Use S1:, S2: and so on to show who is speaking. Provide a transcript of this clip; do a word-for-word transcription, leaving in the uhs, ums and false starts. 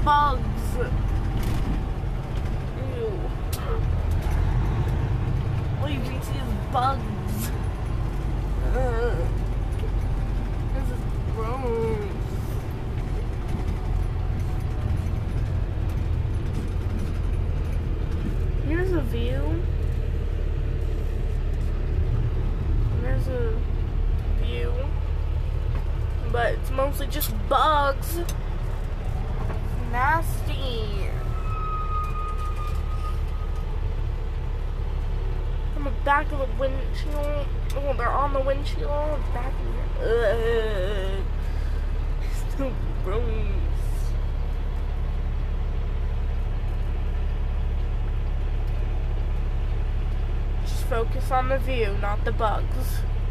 S1: bugs. Ew. All you can see is bugs. Ugh. This is gross. Here's a view. There's a view. But it's mostly just bugs. It's nasty. On the back of the windshield. Oh, they're on the windshield. Back in here. Ugh. It's so gross. Just focus on the view, not the bugs.